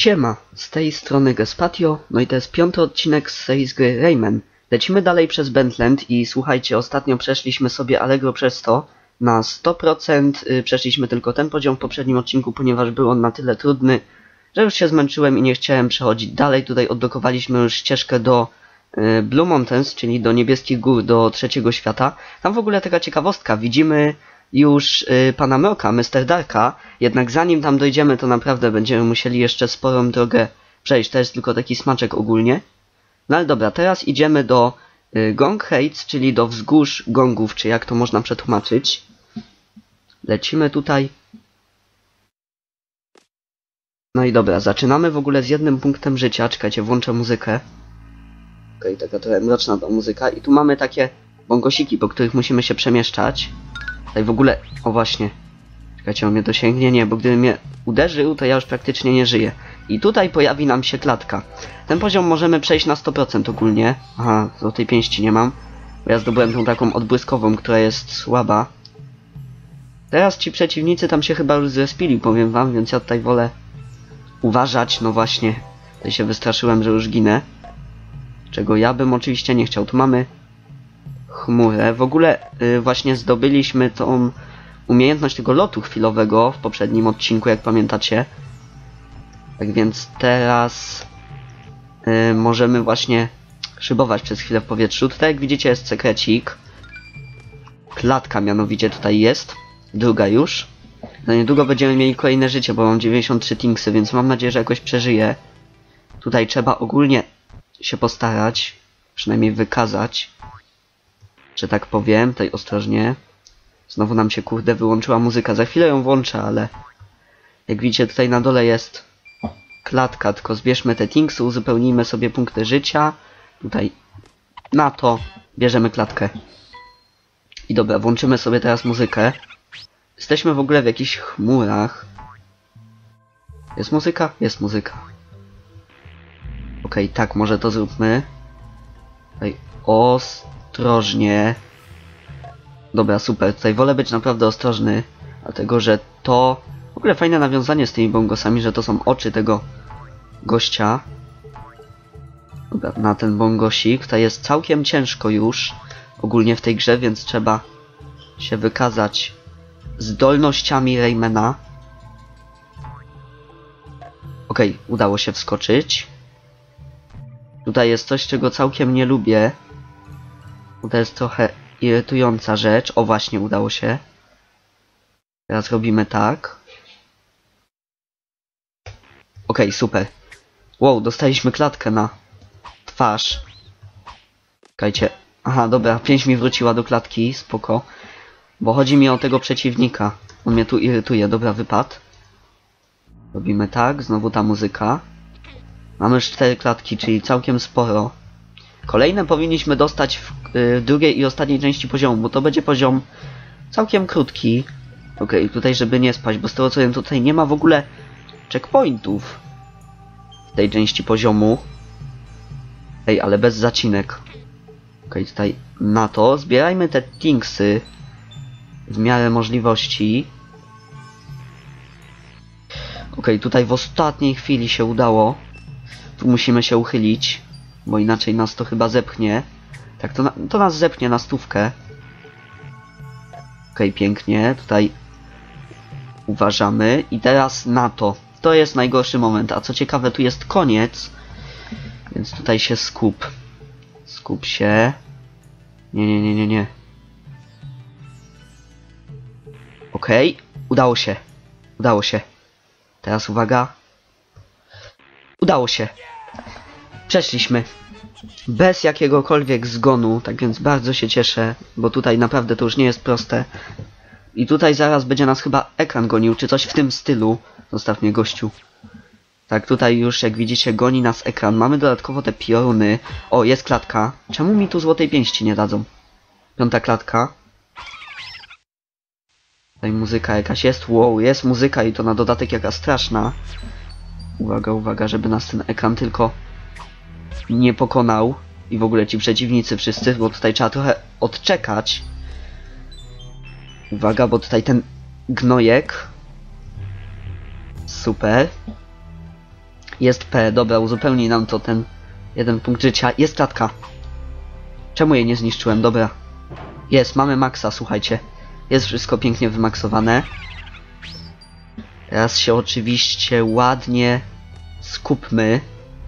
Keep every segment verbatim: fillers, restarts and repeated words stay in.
Siema, z tej strony Gespatio, no i to jest piąty odcinek z serii z gry Rayman. Lecimy dalej przez Bentland i słuchajcie, ostatnio przeszliśmy sobie Allegro przez to. Na sto procent przeszliśmy tylko ten poziom w poprzednim odcinku, ponieważ był on na tyle trudny, że już się zmęczyłem i nie chciałem przechodzić dalej. Tutaj odblokowaliśmy już ścieżkę do y, Blue Mountains, czyli do Niebieskich Gór, do trzeciego świata. Tam w ogóle taka ciekawostka, widzimy już y, pana Mroka, mister Darka, jednak zanim tam dojdziemy, to naprawdę będziemy musieli jeszcze sporą drogę przejść. To jest tylko taki smaczek ogólnie. No ale dobra, teraz idziemy do y, Gong Heights, czyli do wzgórz gongów, czy jak to można przetłumaczyć. Lecimy tutaj. No i dobra, zaczynamy w ogóle z jednym punktem życia. Czekajcie, włączę muzykę. Okej, okay, taka trochę mroczna ta muzyka. I tu mamy takie bongosiki, po których musimy się przemieszczać. Tutaj w ogóle, o właśnie, czekajcie, on mnie dosięgnie, nie, bo gdyby mnie uderzył, to ja już praktycznie nie żyję. I tutaj pojawi nam się klatka. Ten poziom możemy przejść na sto procent ogólnie. Aha, złotej pięści nie mam, bo ja zdobyłem tą taką odbłyskową, która jest słaba. Teraz ci przeciwnicy tam się chyba już zrespili, powiem wam, więc ja tutaj wolę uważać. No właśnie, tutaj się wystraszyłem, że już ginę. Czego ja bym oczywiście nie chciał. Tu mamy chmurę. W ogóle yy, właśnie zdobyliśmy tą umiejętność tego lotu chwilowego w poprzednim odcinku, jak pamiętacie. Tak więc teraz yy, możemy właśnie szybować przez chwilę w powietrzu. Tutaj jak widzicie jest sekrecik. Klatka mianowicie tutaj jest. Druga już. Za niedługo będziemy mieli kolejne życie, bo mam dziewięćdziesiąt trzy tinksy, więc mam nadzieję, że jakoś przeżyję. Tutaj trzeba ogólnie się postarać, przynajmniej wykazać, że tak powiem. Tutaj ostrożnie. Znowu nam się kurde wyłączyła muzyka. Za chwilę ją włączę, ale jak widzicie tutaj na dole jest klatka, tylko zbierzmy te tinksy, uzupełnijmy sobie punkty życia. Tutaj na to bierzemy klatkę. I dobra, włączymy sobie teraz muzykę. Jesteśmy w ogóle w jakichś chmurach. Jest muzyka? Jest muzyka. Okej, okay, tak, może to zróbmy. Tutaj ostrożnie. Dobra, super. Tutaj wolę być naprawdę ostrożny, dlatego że to... W ogóle fajne nawiązanie z tymi bongosami, że to są oczy tego gościa. Dobra, na ten bongosik. Tutaj jest całkiem ciężko już ogólnie w tej grze, więc trzeba się wykazać zdolnościami Raymana. Okej, okay, udało się wskoczyć. Tutaj jest coś, czego całkiem nie lubię. To jest trochę irytująca rzecz. O, właśnie, udało się. Teraz robimy tak. Okej, okay, super. Wow, dostaliśmy klatkę na twarz. Czekajcie. Aha, dobra, pięć mi wróciła do klatki, spoko. Bo chodzi mi o tego przeciwnika. On mnie tu irytuje, dobra, wypad. Robimy tak, znowu ta muzyka. Mamy już cztery klatki, czyli całkiem sporo. Kolejne powinniśmy dostać w y, drugiej i ostatniej części poziomu, bo to będzie poziom całkiem krótki. Okej, okay, tutaj żeby nie spać, bo z tego co wiem tutaj nie ma w ogóle checkpointów w tej części poziomu. Ej, ale bez zacinek. Okej, okay, tutaj na to zbierajmy te tinksy w miarę możliwości. Okej, okay, tutaj w ostatniej chwili się udało. Tu musimy się uchylić, bo inaczej nas to chyba zepchnie. Tak, to, na, to nas zepchnie na stówkę. Okej, okay, pięknie. Tutaj uważamy. I teraz na to. To jest najgorszy moment. A co ciekawe, tu jest koniec. Więc tutaj się skup. Skup się. Nie, nie, nie, nie, nie. Okej, okay. Udało się. Udało się. Teraz uwaga. Udało się. Przeszliśmy. Bez jakiegokolwiek zgonu, tak więc bardzo się cieszę, bo tutaj naprawdę to już nie jest proste. I tutaj zaraz będzie nas chyba ekran gonił, czy coś w tym stylu. Zostaw mnie, gościu. Tak, tutaj już jak widzicie goni nas ekran. Mamy dodatkowo te pioruny. O, jest klatka. Czemu mi tu złotej pięści nie dadzą? Piąta klatka. Tutaj muzyka jakaś jest. Wow, jest muzyka i to na dodatek jaka straszna. Uwaga, uwaga, żeby nas ten ekran tylko nie pokonał. I w ogóle ci przeciwnicy wszyscy, bo tutaj trzeba trochę odczekać. Uwaga, bo tutaj ten gnojek. Super. Jest P, dobra, uzupełnij nam to ten jeden punkt życia. Jest klatka. Czemu jej nie zniszczyłem? Dobra. Jest, mamy maksa, słuchajcie. Jest wszystko pięknie wymaksowane. Teraz się oczywiście ładnie skupmy.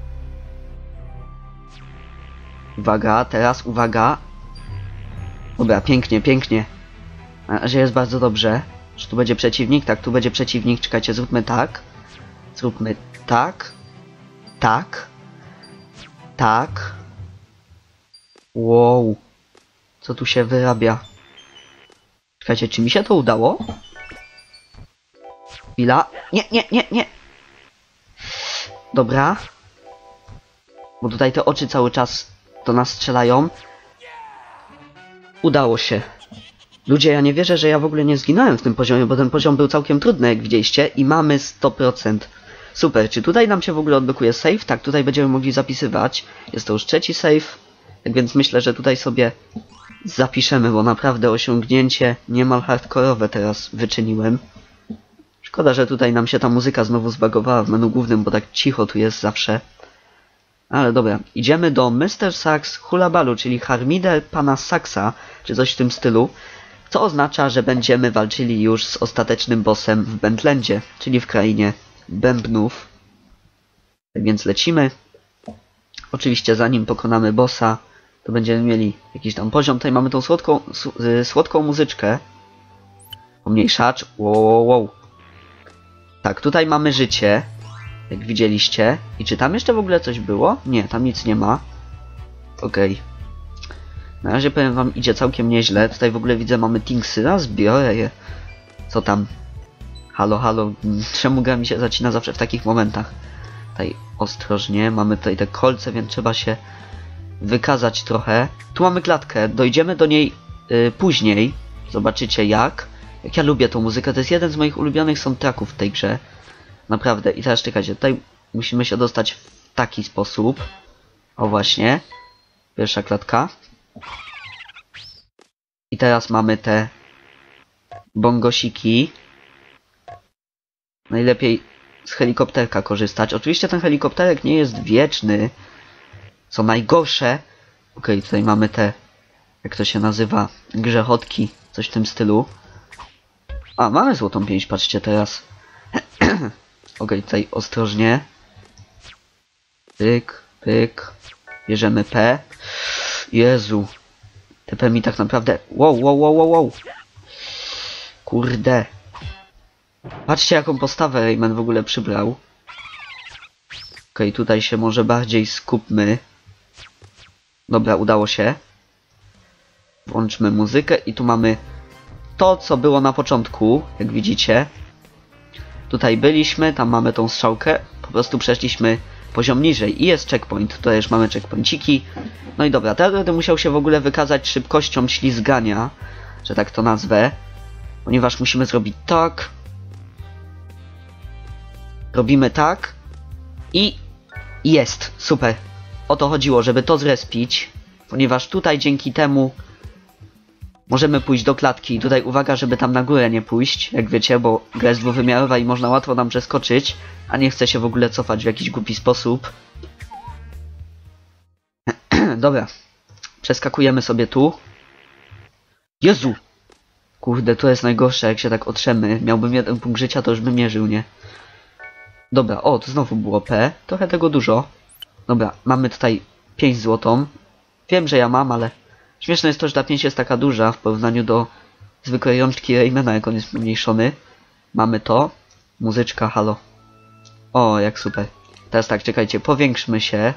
Uwaga, teraz uwaga. Dobra, pięknie, pięknie. Na razie jest bardzo dobrze. Czy tu będzie przeciwnik? Tak, tu będzie przeciwnik. Czekajcie, zróbmy tak. Zróbmy tak. Tak. Tak. Wow. Co tu się wyrabia? Czekajcie, czy mi się to udało? Chwila. Nie, nie, nie, nie. Dobra. Bo tutaj te oczy cały czas do nas strzelają. Udało się. Ludzie, ja nie wierzę, że ja w ogóle nie zginąłem w tym poziomie, bo ten poziom był całkiem trudny, jak widzieliście. I mamy sto procent. Super, czy tutaj nam się w ogóle odblokuje save? Tak, tutaj będziemy mogli zapisywać. Jest to już trzeci save. Tak więc myślę, że tutaj sobie zapiszemy, bo naprawdę osiągnięcie niemal hardkorowe teraz wyczyniłem. Szkoda, że tutaj nam się ta muzyka znowu zbagowała w menu głównym, bo tak cicho tu jest zawsze. Ale dobra, idziemy do mister Sax Hulabalu, czyli harmider pana Saxa, czy coś w tym stylu. Co oznacza, że będziemy walczyli już z ostatecznym bossem w Bentlandzie, czyli w krainie bębnów. Tak więc lecimy. Oczywiście zanim pokonamy bossa, to będziemy mieli jakiś tam poziom. Tutaj mamy tą słodką, słodką muzyczkę. Pomniejszacz. Wow, wow, wow. Tak, tutaj mamy życie, jak widzieliście. I czy tam jeszcze w ogóle coś było? Nie, tam nic nie ma. Okej. Okay. Na razie powiem wam, idzie całkiem nieźle. Tutaj w ogóle widzę, mamy Tingsy. A zbiorę je. Co tam? Halo, halo. Czemu gra mi się zacina zawsze w takich momentach? Tutaj ostrożnie. Mamy tutaj te kolce, więc trzeba się wykazać trochę. Tu mamy klatkę. Dojdziemy do niej yy, później. Zobaczycie jak. Jak ja lubię tą muzykę. To jest jeden z moich ulubionych soundtracków w tej grze. Naprawdę. I teraz czekajcie. Tutaj musimy się dostać w taki sposób. O właśnie. Pierwsza klatka. I teraz mamy te bongosiki. Najlepiej z helikopterka korzystać. Oczywiście ten helikopterek nie jest wieczny. Co najgorsze. Okej, okay, tutaj mamy te, jak to się nazywa, grzechotki. Coś w tym stylu. A, mamy złotą pięść, patrzcie teraz. Okej, okay, tutaj ostrożnie. Pyk, pyk. Bierzemy P. Jezu. Te P mi tak naprawdę... Wow, wow, wow, wow, wow. Kurde. Patrzcie, jaką postawę Rayman w ogóle przybrał. Okej, okay, tutaj się może bardziej skupmy. Dobra, udało się. Włączmy muzykę i tu mamy to, co było na początku, jak widzicie. Tutaj byliśmy, tam mamy tą strzałkę. Po prostu przeszliśmy poziom niżej i jest checkpoint. Tutaj już mamy checkpoinciki. No i dobra, teraz będę musiał się w ogóle wykazać szybkością ślizgania, że tak to nazwę. Ponieważ musimy zrobić tak. Robimy tak. I jest. Super. O to chodziło, żeby to zrespić. Ponieważ tutaj dzięki temu możemy pójść do klatki. I tutaj uwaga, żeby tam na górę nie pójść, jak wiecie, bo gra jest dwuwymiarowa i można łatwo nam przeskoczyć. A nie chce się w ogóle cofać w jakiś głupi sposób. Dobra. Przeskakujemy sobie tu. Jezu! Kurde, to jest najgorsze, jak się tak otrzemy. Miałbym jeden punkt życia, to już bym nie żył, nie? Dobra, o, to znowu było P. Trochę tego dużo. Dobra, mamy tutaj pięć złotą. Wiem, że ja mam, ale śmieszne jest to, że ta pięć jest taka duża w porównaniu do zwykłej rączki Raymana, jak on jest pomniejszony. Mamy to. Muzyczka, halo. O, jak super. Teraz tak, czekajcie, powiększmy się.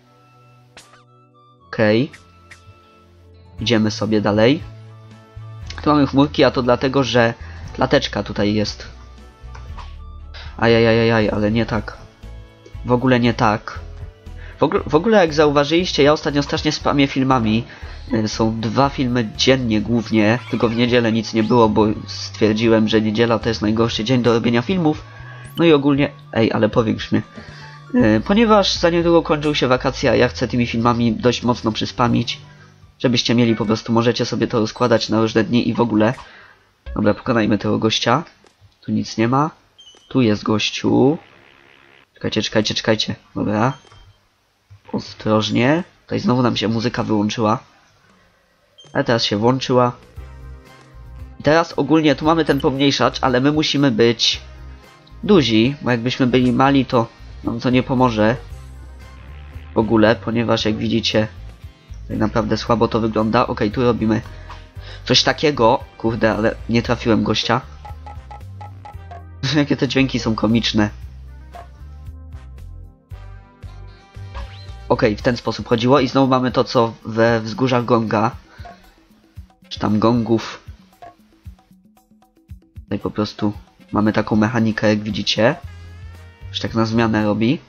Okej. Okay. Idziemy sobie dalej. Tu mamy chmurki, a to dlatego, że klateczka tutaj jest. Ajajajajaj, ale nie tak. W ogóle nie tak. W ogóle, w ogóle jak zauważyliście, ja ostatnio strasznie spamię filmami. Są dwa filmy dziennie głównie, tylko w niedzielę nic nie było, bo stwierdziłem, że niedziela to jest najgorszy dzień do robienia filmów. No i ogólnie... Ej, ale powiększ mnie. Ponieważ za niedługo kończą się wakacje, a ja chcę tymi filmami dość mocno przyspamić. Żebyście mieli po prostu, możecie sobie to rozkładać na różne dni i w ogóle. Dobra, pokonajmy tego gościa. Tu nic nie ma. Tu jest gościu. Czekajcie, czekajcie, czekajcie. Dobra. Ostrożnie. Tutaj znowu nam się muzyka wyłączyła. Ale teraz się włączyła. I teraz ogólnie tu mamy ten pomniejszacz, ale my musimy być duzi, bo jakbyśmy byli mali, to nam to nie pomoże w ogóle, ponieważ jak widzicie, tutaj naprawdę słabo to wygląda. Ok, tu robimy coś takiego. Kurde, ale nie trafiłem gościa. Jakie te dźwięki są komiczne. Ok, w ten sposób chodziło i znowu mamy to, co we wzgórzach Gonga. Czy tam gongów. Tutaj po prostu mamy taką mechanikę, jak widzicie. Już tak na zmianę robi.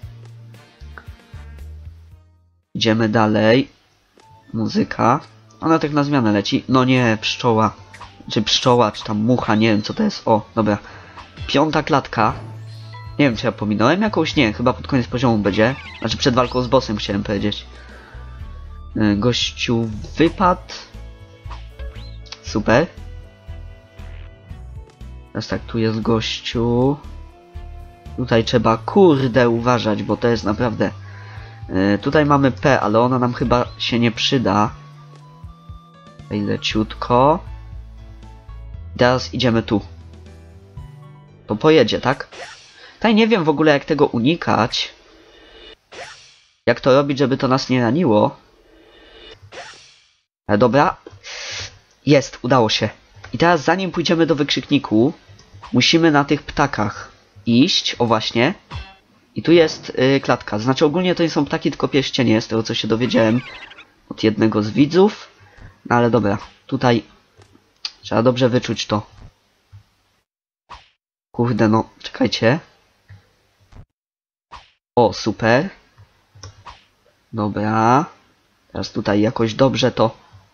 Idziemy dalej. Muzyka. Ona tak na zmianę leci. No nie, pszczoła. Czy pszczoła, czy tam mucha, nie wiem co to jest. O, dobra. Piąta klatka. Nie wiem, czy ja pominąłem jakąś? Nie, chyba pod koniec poziomu będzie. Znaczy przed walką z bossem chciałem powiedzieć. Gościu wypadł. Super. Teraz tak, tu jest gościu. Tutaj trzeba, kurde, uważać, bo to jest naprawdę... Yy, tutaj mamy P, ale ona nam chyba się nie przyda. Tutaj leciutko. Teraz idziemy tu. To pojedzie, tak? Tutaj nie wiem w ogóle, jak tego unikać. Jak to robić, żeby to nas nie raniło. Ale dobra. Jest, udało się. I teraz zanim pójdziemy do wykrzykniku, musimy na tych ptakach iść. O właśnie. I tu jest yy, klatka. Znaczy ogólnie to nie są ptaki, tylko pierścienie, z tego co się dowiedziałem od jednego z widzów. No ale dobra. Tutaj trzeba dobrze wyczuć to. Kurde, no, czekajcie. O, super. Dobra. Teraz tutaj jakoś dobrze to...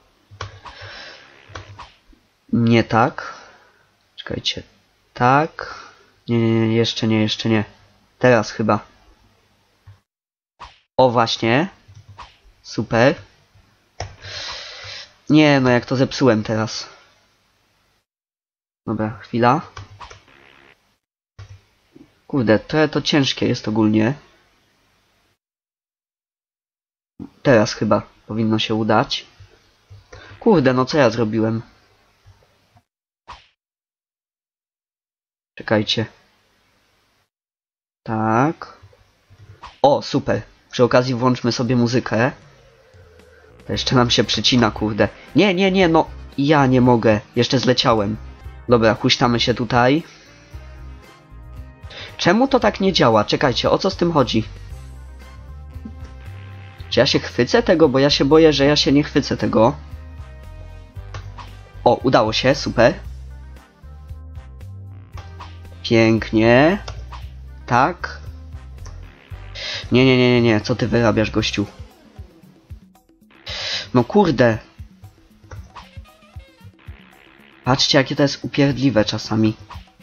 Nie tak. Czekajcie. Tak. Nie, nie, nie, jeszcze nie, jeszcze nie. Teraz chyba. O, właśnie. Super. Nie, no jak to zepsułem teraz. Dobra, chwila. Kurde, trochę to ciężkie jest ogólnie. Teraz chyba powinno się udać. Kurde, no co ja zrobiłem? Czekajcie. Tak. O, super. Przy okazji włączmy sobie muzykę. To jeszcze nam się przycina, kurde. Nie, nie, nie, no. Ja nie mogę. Jeszcze zleciałem. Dobra, huśtamy się tutaj. Czemu to tak nie działa? Czekajcie, o co z tym chodzi? Czy ja się chwycę tego? Bo ja się boję, że ja się nie chwycę tego. O, udało się, super. Pięknie. Tak. Nie, nie, nie, nie, nie. Co ty wyrabiasz, gościu? No kurde. Patrzcie, jakie to jest upierdliwe czasami.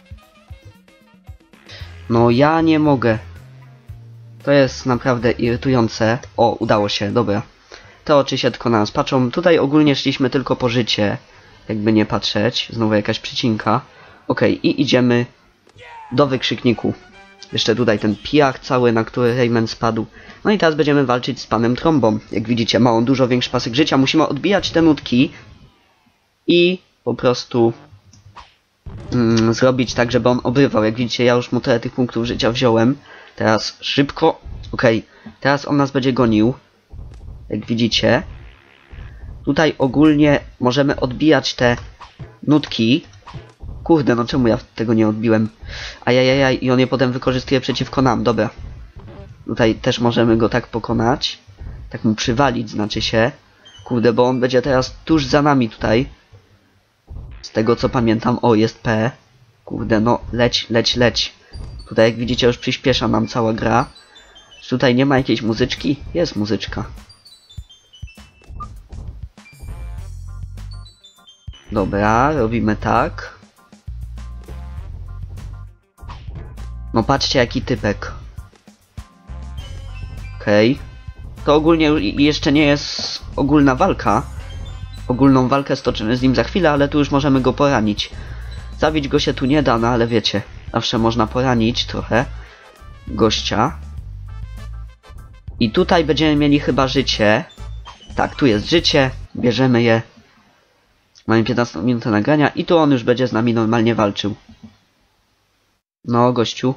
No ja nie mogę. To jest naprawdę irytujące. O, udało się, dobra. Te oczy się tylko na nas patrzą. Tutaj ogólnie szliśmy tylko po życie. Jakby nie patrzeć. Znowu jakaś przycinka. Okej, okay, i idziemy do wykrzykniku. Jeszcze tutaj ten pijak cały, na który Rayman spadł. No i teraz będziemy walczyć z panem Trąbą. Jak widzicie, ma on dużo większy pasek życia. Musimy odbijać te nutki i po prostu mm, zrobić tak, żeby on obrywał. Jak widzicie, ja już mu tyle tych punktów życia wziąłem. Teraz szybko. Okej, okay. Teraz on nas będzie gonił. Jak widzicie. Tutaj ogólnie możemy odbijać te nutki. Kurde, no czemu ja tego nie odbiłem? Ajajajaj, i on je potem wykorzystuje przeciwko nam, dobra. Tutaj też możemy go tak pokonać. Tak mu przywalić, znaczy się. Kurde, bo on będzie teraz tuż za nami tutaj. Z tego co pamiętam, o, jest P. Kurde, no, leć, leć, leć. Tutaj jak widzicie już przyspiesza nam cała gra. Czy tutaj nie ma jakiejś muzyczki? Jest muzyczka. Dobra, robimy tak. No patrzcie jaki typek. Okej. Okay. To ogólnie jeszcze nie jest ogólna walka. Ogólną walkę stoczymy z nim za chwilę, ale tu już możemy go poranić. Zabić go się tu nie da, no ale wiecie. Zawsze można poranić trochę. gościa. I tutaj będziemy mieli chyba życie. Tak, tu jest życie. Bierzemy je. Mamy piętnastą minutę nagrania i tu on już będzie z nami normalnie walczył. No, gościu.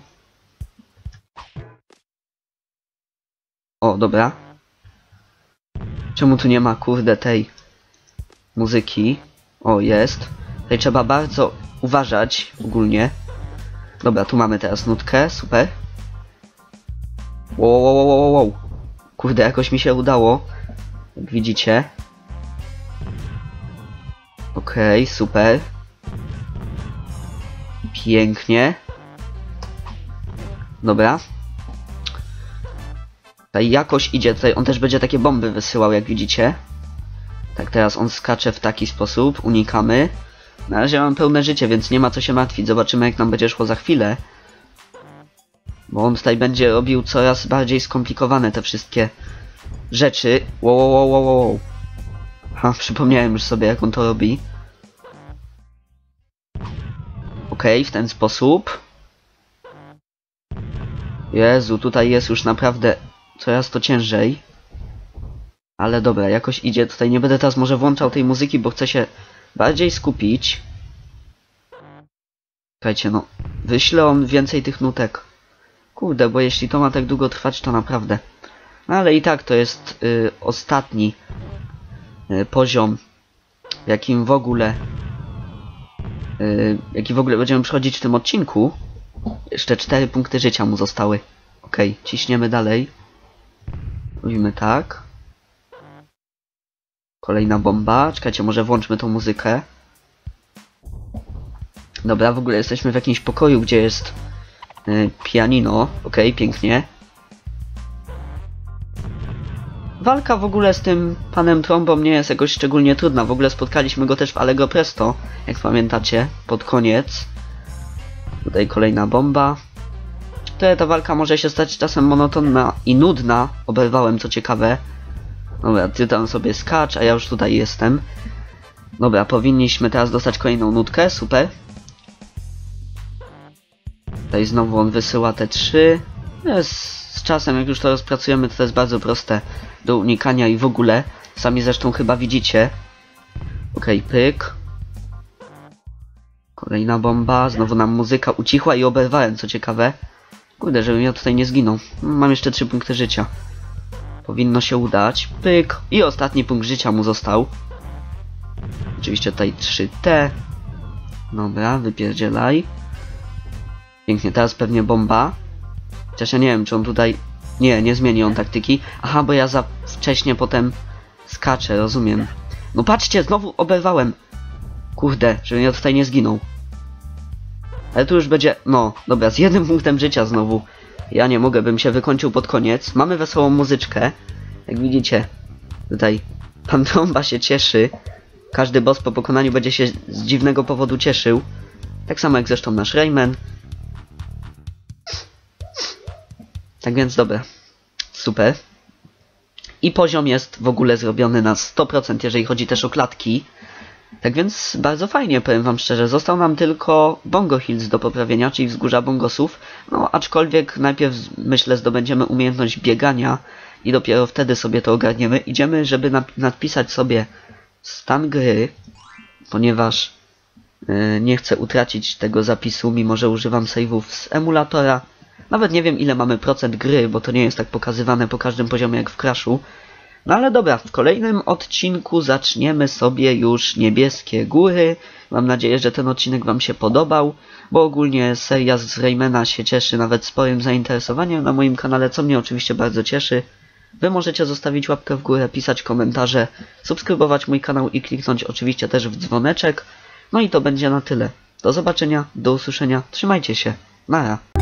O, dobra. Czemu tu nie ma, kurde, tej muzyki? O, jest. Tutaj trzeba bardzo uważać ogólnie. Dobra, tu mamy teraz nutkę, super. Wow, wow, wow, wow, wow. Kurde, jakoś mi się udało. Jak widzicie. Okej, okay, super. Pięknie. Dobra. Tutaj jakoś idzie, tutaj on też będzie takie bomby wysyłał, jak widzicie. Tak, teraz on skacze w taki sposób, unikamy. Na razie mam pełne życie, więc nie ma co się martwić. Zobaczymy, jak nam będzie szło za chwilę. Bo on tutaj będzie robił coraz bardziej skomplikowane te wszystkie rzeczy. Wow, wow, wow, wow, wow. Ha, przypomniałem już sobie, jak on to robi. Okej, okay, w ten sposób. Jezu, tutaj jest już naprawdę coraz to ciężej. Ale dobra, jakoś idzie. Tutaj nie będę teraz może włączał tej muzyki, bo chcę się bardziej skupić. Słuchajcie, no. Wyślę on więcej tych nutek. Kurde, bo jeśli to ma tak długo trwać, to naprawdę. No ale i tak to jest y, ostatni y, poziom, jakim w ogóle y, jaki w ogóle będziemy przechodzić w tym odcinku. Jeszcze cztery punkty życia mu zostały. Okej, okay, ciśniemy dalej. Robimy tak. Kolejna bomba. Czekajcie, może włączmy tą muzykę. Dobra, w ogóle jesteśmy w jakimś pokoju, gdzie jest y, pianino. Okej, okay, pięknie. Walka w ogóle z tym panem Trombą nie jest jakoś szczególnie trudna. W ogóle spotkaliśmy go też w Allegro Presto, jak pamiętacie, pod koniec. Tutaj kolejna bomba. Tutaj ta walka może się stać czasem monotonna i nudna. Oberwałem, co ciekawe. Dobra, ty tam sobie skacz, a ja już tutaj jestem. Dobra, powinniśmy teraz dostać kolejną nutkę, super. Tutaj znowu on wysyła te trzy. Z, z czasem, jak już to rozpracujemy, to, to jest bardzo proste do unikania i w ogóle. Sami zresztą chyba widzicie. Okej, okay, pyk. Kolejna bomba, znowu nam muzyka ucichła i oberwałem, co ciekawe. Kurde, żebym ja tutaj nie zginął. Mam jeszcze trzy punkty życia. Powinno się udać. Pyk. I ostatni punkt życia mu został. Oczywiście tutaj trzy T. Dobra, wypierdzielaj. Pięknie, teraz pewnie bomba. Chociaż ja nie wiem, czy on tutaj... Nie, nie zmieni on taktyki. Aha, bo ja za wcześnie potem skaczę, rozumiem. No patrzcie, znowu oberwałem. Kurde, żebym ja tutaj nie zginął. Ale tu już będzie... No, dobra, z jednym punktem życia znowu. Ja nie mogę, bym się wykończył pod koniec. Mamy wesołą muzyczkę. Jak widzicie, tutaj pan Tromba się cieszy. Każdy boss po pokonaniu będzie się z dziwnego powodu cieszył. Tak samo jak zresztą nasz Rayman. Tak więc dobra. Super. I poziom jest w ogóle zrobiony na sto procent, jeżeli chodzi też o klatki. Tak więc bardzo fajnie, powiem wam szczerze. Został nam tylko Bongo Hills do poprawienia, czyli wzgórza bongosów. No, aczkolwiek najpierw, myślę, zdobędziemy umiejętność biegania i dopiero wtedy sobie to ogarniemy. Idziemy, żeby nadpisać sobie stan gry, ponieważ yy, nie chcę utracić tego zapisu, mimo że używam save'ów z emulatora. Nawet nie wiem, ile mamy procent gry, bo to nie jest tak pokazywane po każdym poziomie jak w Crashu. No ale dobra, w kolejnym odcinku zaczniemy sobie już Niebieskie Góry. Mam nadzieję, że ten odcinek wam się podobał, bo ogólnie seria z Raymana się cieszy nawet sporym zainteresowaniem na moim kanale, co mnie oczywiście bardzo cieszy. Wy możecie zostawić łapkę w górę, pisać komentarze, subskrybować mój kanał i kliknąć oczywiście też w dzwoneczek. No i to będzie na tyle. Do zobaczenia, do usłyszenia, trzymajcie się, nara.